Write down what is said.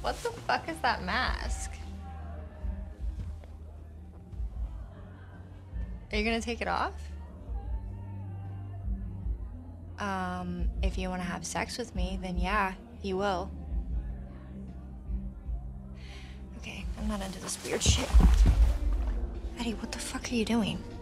What the fuck is that mask? Are you gonna take it off? If you want to have sex with me, then yeah, you will. Okay, I'm not into this weird shit. Eddie, what the fuck are you doing?